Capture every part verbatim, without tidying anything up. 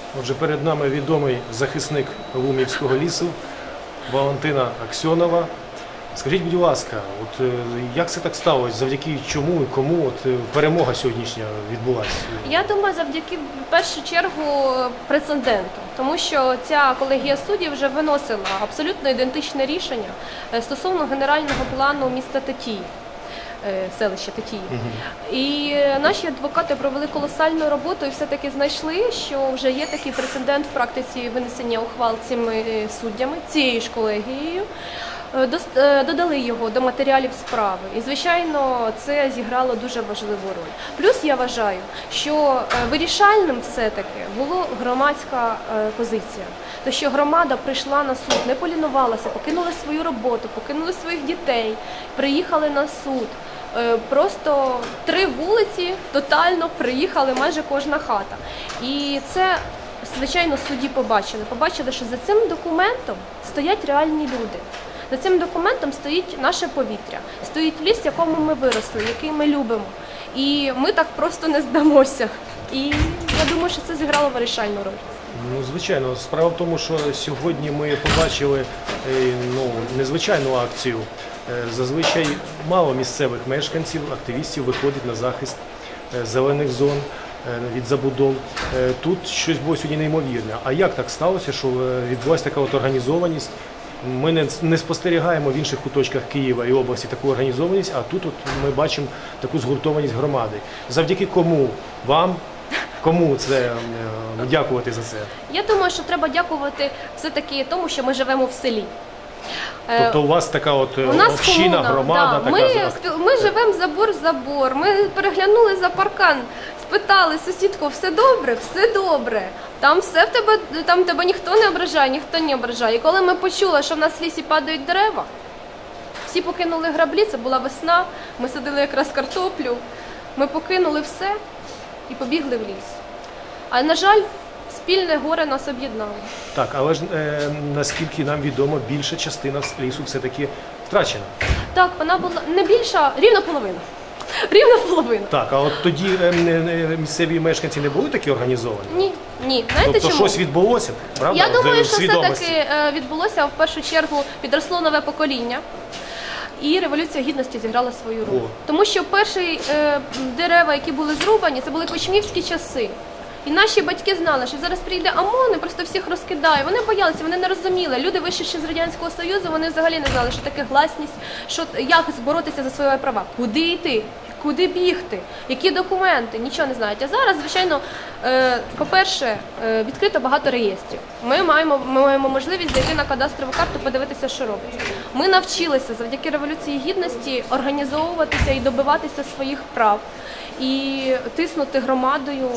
Отже, перед нами відомий захисник Лумівського лісу Валентина Аксьонова. Скажіть, будь ласка, от як це так сталося, завдяки чому і кому от перемога сьогоднішня відбулася? Я думаю, завдяки, в першу чергу, прецеденту. Тому що ця колегія суддів вже виносила абсолютно ідентичне рішення стосовно генерального плану міста Тетіїв, селища Тетіїв. Угу. І наші адвокати провели колосальну роботу і все-таки знайшли, що вже є такий прецедент в практиці винесення ухвал цими суддями, цією ж колегією. Додали його до матеріалів справи. І, звичайно, це зіграло дуже важливу роль. Плюс я вважаю, що вирішальним все-таки була громадська позиція. Те, що громада прийшла на суд, не полінувалася, покинули свою роботу, покинули своїх дітей, приїхали на суд. Просто три вулиці тотально приїхали, майже кожна хата. І це, звичайно, судді побачили. Побачили, що за цим документом стоять реальні люди. За цим документом стоїть наше повітря, стоїть ліс, в якому ми виросли, який ми любимо. І ми так просто не здамося. І я думаю, що це зіграло вирішальну роль. Ну, звичайно. Справа в тому, що сьогодні ми побачили ну, незвичайну акцію. Зазвичай мало місцевих мешканців, активістів виходить на захист зелених зон від забудов. Тут щось було сьогодні неймовірне. А як так сталося, що відбулася така от організованість? Ми не, не спостерігаємо в інших куточках Києва і області таку організованість, а тут от ми бачимо таку згуртованість громади. Завдяки кому? Вам? Кому це дякувати за це? Я думаю, що треба дякувати все-таки тому, що ми живемо в селі. Тобто у вас така от община, громада? Да. Така... Ми, ми живемо забор в забор, ми переглянули за паркан, спитали сусідку, все добре? Все добре. Там все в тебе, там тебе ніхто не ображає, ніхто не ображає. І коли ми почули, що в нас в лісі падають дерева, всі покинули граблі, це була весна, ми садили якраз картоплю, ми покинули все і побігли в ліс. А, на жаль, спільне горе нас об'єднало. Так, але ж е, наскільки нам відомо, більша частина лісу все-таки втрачена. Так, вона була не більша, рівно половина. Рівно половина. Так, а от тоді е, е, місцеві мешканці не були такі організовані? Ні, ні. Знаєте тобто чому? щось відбулося, правда? Я думаю, що все-таки відбулося, в першу чергу, підросло нове покоління. І Революція Гідності зіграла свою роль. О. Тому що перші е, дерева, які були зрубані, це були кочмівські часи. І наші батьки знали, що зараз прийде ОМОН і просто всіх розкидає. Вони боялися, вони не розуміли. Люди, вийшовши з Радянського Союзу, вони взагалі не знали, що таке гласність, що, як боротися за свої права. Куди йти? Куди бігти? Які документи? Нічого не знають. А зараз, звичайно, е, по-перше, е, відкрито багато реєстрів. Ми маємо, ми маємо можливість зайти на кадастрову карту, подивитися, що робиться. Ми навчилися завдяки Революції Гідності організовуватися і добиватися своїх прав. І тиснути громадою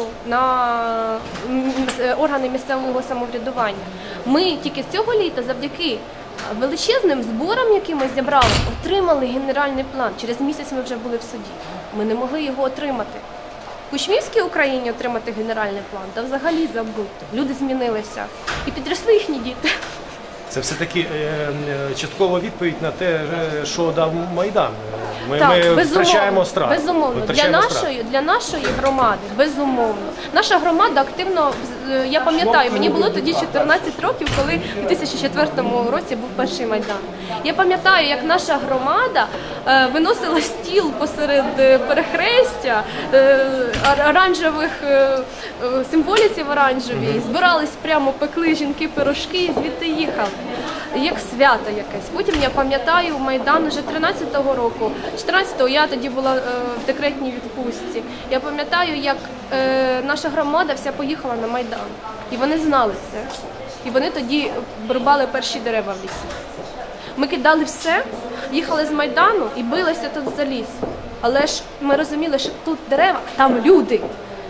на органи місцевого самоврядування. Ми тільки цього літа завдяки величезним зборам, які ми зібрали, отримали генеральний план. Через місяць ми вже були в суді. Ми не могли його отримати. В Кучмівській Україні отримати генеральний план, та взагалі забудьте. Люди змінилися. І підросли їхні діти. Це все-таки е, часткова відповідь на те, що дав Майдан. Ми, так, ми втрачаємо страх. Безумовно. Для нашої, для нашої громади, безумовно. Наша громада активно, я пам'ятаю, мені було тоді чотирнадцять років, коли у дві тисячі четвертому році був перший Майдан. Я пам'ятаю, як наша громада е, виносила стіл посеред перехрестя, е, оранжевих е, символіців оранжеві, збирались прямо, пекли жінки пирожки і звідти їхали. Як свято якесь. Потім я пам'ятаю Майдан вже тринадцятого року, чотирнадцятого я тоді була е, в декретній відпустці. Я пам'ятаю, як е, наша громада вся поїхала на Майдан. І вони знали це. І вони тоді рубали перші дерева в лісі. Ми кидали все, їхали з Майдану і билися тут за ліс. Але ж ми розуміли, що тут дерева, там люди.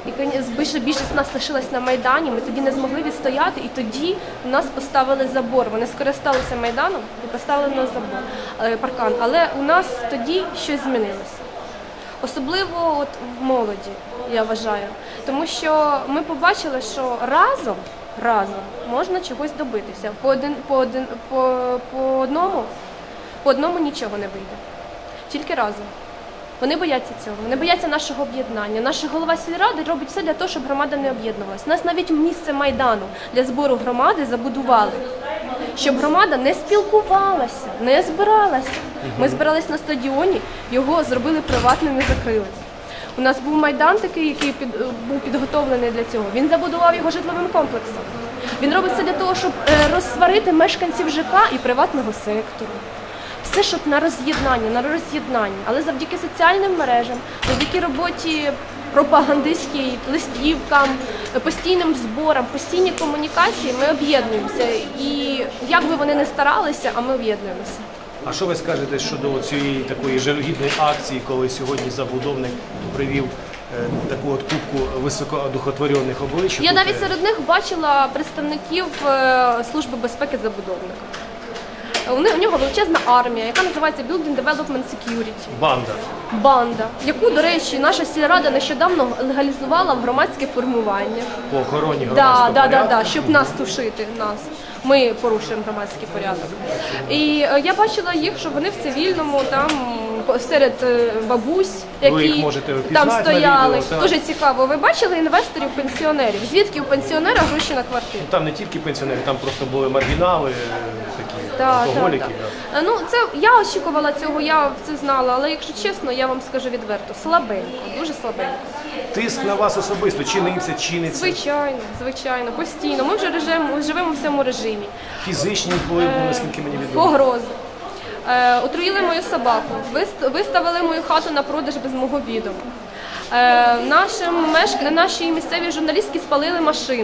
І більшість нас лишилась на Майдані, ми тоді не змогли відстояти, і тоді нас поставили забор. Вони скористалися Майданом і поставили нас забор, паркан. Але у нас тоді щось змінилося. Особливо от в молоді, я вважаю. Тому що ми побачили, що разом, разом можна чогось добитися. По, один, по, один, по, по, одному, по одному нічого не вийде. Тільки разом. Вони бояться цього, вони бояться нашого об'єднання. Наш голова сільради робить все для того, щоб громада не об'єднувалася. У нас навіть місце Майдану для збору громади забудували, щоб громада не спілкувалася, не збиралася. Ми збирались на стадіоні, його зробили приватним і закрили. У нас був Майдан такий, який під, був підготовлений для цього. Він забудував його житловим комплексом. Він робить це для того, щоб розсварити мешканців ЖК і приватного сектору. Все, щоб на роз'єднання, на роз'єднання. Але завдяки соціальним мережам, завдяки роботі пропагандистській, листівкам, постійним зборам, постійній комунікації ми об'єднуємося. І як би вони не старалися, а ми об'єднуємося. А що ви скажете щодо цієї такої жалюгідної акції, коли сьогодні забудовник привів е, таку от кубку високоодухотворених облич? Я Тут, навіть е, серед них бачила представників е, Служби безпеки забудовника. У них- у нього величезна армія, яка називається Building Development Security. Банда. Банда, яку, до речі, наша сільрада нещодавно легалізувала в громадське формування. По охороні Да, громадського да, да, порядку. да, щоб нас тушити, нас. Ми порушуємо громадський порядок. І е, я бачила їх, що вони в цивільному, там по- серед е, бабусь, Ви їх які можете там впізнати на стояли. відео, так. Дуже цікаво. Ви бачили інвесторів-пенсіонерів? Звідки у пенсіонера гроші на квартиру? Там не тільки пенсіонери, там просто були маргінали, е, такі Так, алкоголіки. так, да. так. Ну, це я очікувала цього, я це знала, але якщо чесно, я вам скажу відверто, слабенько, дуже слабенько. Тиск на вас особисто чинився, чиниться, Звичайно, звичайно, постійно. Ми вже режим, живемо в цьому режимі. фізичний вплив, був, наскільки мені відомо. Погрози. Е, отруїли мою собаку, вист- виставили мою хату на продаж без мого відома. Е, нашим мешк... Наші місцеві журналістки спалили машину.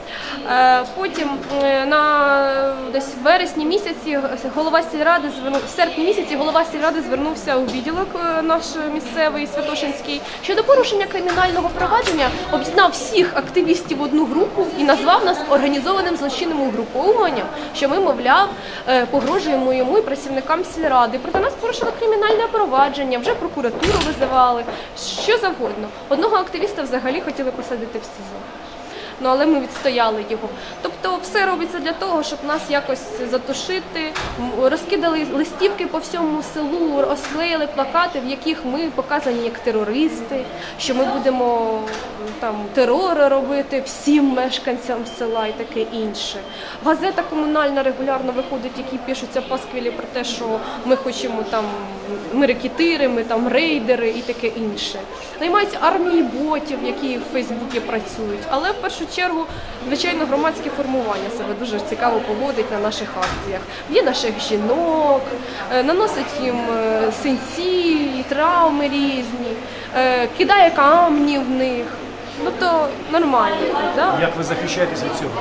Е, потім е, на десь в вересні місяці голова сільради звернув, в серпні місяці голова сільради звернувся у відділок е, наш місцевий Святошинський щодо порушення кримінального провадження, об'єднав всіх активістів в одну групу і назвав нас організованим злочинним угруповуванням, що ми, мовляв, е, погрожуємо йому і працівникам сільради. Проти нас порушили кримінальне провадження, вже прокуратуру визивали, що завгодно. Одного активіста взагалі хотіли посадити в СІЗО. Ну, але ми відстояли його. Тобто все робиться для того, щоб нас якось затушити. М, Розкидали листівки по всьому селу, розклеїли плакати, в яких ми показані як терористи, що ми будемо там терори робити всім мешканцям села і таке інше. Газета комунальна регулярно виходить, які пишуться пасквілі про те, що ми хочемо там, ми рекетири, ми там рейдери і таке інше. Наймаються армії ботів, які в Фейсбуці працюють. Але в першу чергу, звичайно, громадське формування себе дуже цікаво поводить на наших акціях. Б'є наших жінок, е, наносить їм е, синці, травми різні, е, кидає камні в них. Ну то нормально, да? Як ви захищаєтесь від цього?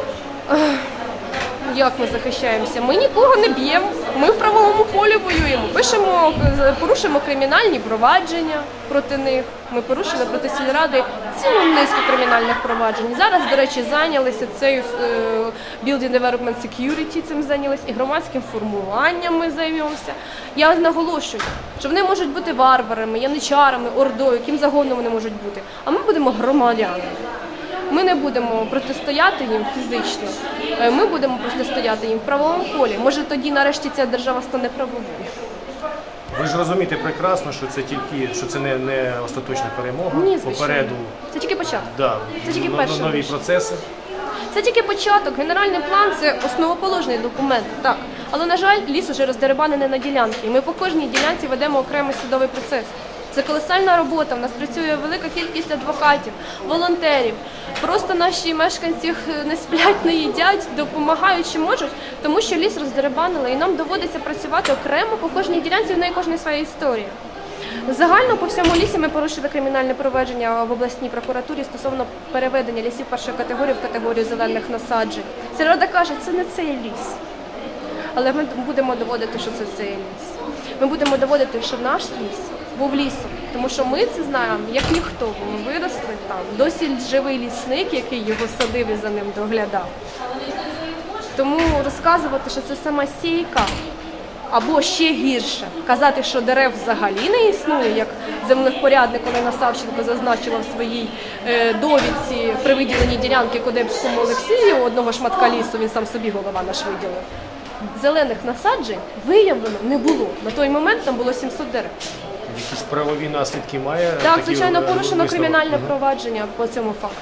Як ми захищаємося? Ми нікого не б'ємо, ми в правовому полі воюємо, пишемо, порушуємо кримінальні провадження проти них. Ми порушили проти сільради цілу низку кримінальних проваджень. Зараз, до речі, зайнялися цією е, Building Development Security, цим зайнялися, і громадським формуванням ми займемося. Я наголошую, що вони можуть бути варварами, яничарами, ордою, ким загодно вони можуть бути, а ми будемо громадянами. Ми не будемо протистояти їм фізично, е, ми будемо протистояти їм в правовому полі. Може, тоді нарешті ця держава стане правовою. Ви ж розумієте прекрасно, що це тільки що це не, не остаточна перемога. Ні, звичайно. Попереду Це тільки початок. да, Це тільки но- перший нові вишаг. процеси. Це тільки початок. Генеральний план – це основоположний документ, так. Але, на жаль, ліс уже роздерибанений на ділянки. І ми по кожній ділянці ведемо окремий судовий процес. Це колосальна робота. У нас працює велика кількість адвокатів, волонтерів. Просто наші мешканці не сплять, не їдять, допомагають, чи можуть, тому що ліс роздерибанили, і нам доводиться працювати окремо по кожній ділянці, в неї кожна своя історія. Загально по всьому лісі ми порушили кримінальне провадження в обласній прокуратурі стосовно переведення лісів першої категорії в категорію зелених насаджень. Сільрада каже, це не цей ліс. Але ми будемо доводити, що це цей ліс. Ми будемо доводити, що наш ліс був лісом, тому що ми це знаємо, як ніхто, бо ми виросли там. Досі живий лісник, який його садив і за ним доглядав. Тому розказувати, що це самосійка, або ще гірше, казати, що дерев взагалі не існує, як землевпорядник Олена Савченко зазначила в своїй е, довідці при виділенні ділянки Кодебському Олексію, одного шматка лісу, він сам собі голова наш виділив. Зелених насаджень виявлено не було. На той момент там було сімсот дерев. Якісь правові наслідки має? Так, такі, звичайно, е, порушено висновок? кримінальне Мгм. провадження по цьому факту.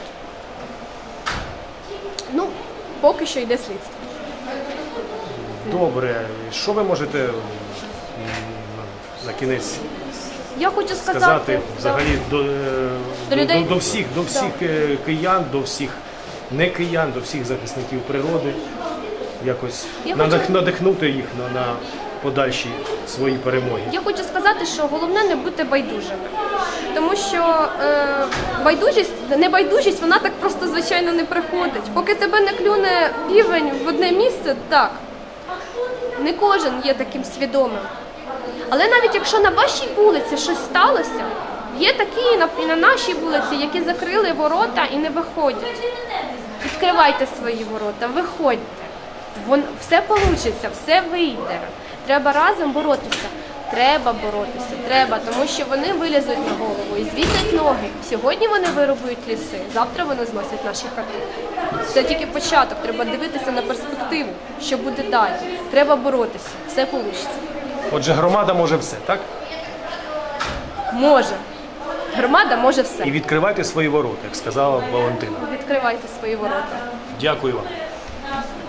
Ну, поки що йде слідство. Добре. Що ви можете м, на кінець Я хочу сказати, сказати да. взагалі до, е, До до, людей? до, до всіх, до всіх е, киян, до всіх не киян, до всіх захисників природи, якось Я надих- хочу- надихнути їх на, на подальші свої перемоги. Я хочу сказати, що головне не бути байдужими. Тому що е, байдужість, небайдужість, вона так просто, звичайно, не приходить. Поки тебе не клюне півень в одне місце, так, не кожен є таким свідомим. Але навіть якщо на вашій вулиці щось сталося, є такі і на, і на нашій вулиці, які закрили ворота і не виходять. Відкривайте свої ворота, виходьте. Вон, все вийде, все вийде. Треба разом боротися. Треба боротися, треба, тому що вони вилізуть на голову і звісять ноги. Сьогодні вони вирубують ліси, завтра вони зносять наші хати. Це тільки початок, треба дивитися на перспективу, що буде далі. Треба боротися, все вийде. Отже, громада може все, так? Може. Громада може все. І відкривайте свої ворота, як сказала Валентина. Відкривайте свої ворота. Дякую вам.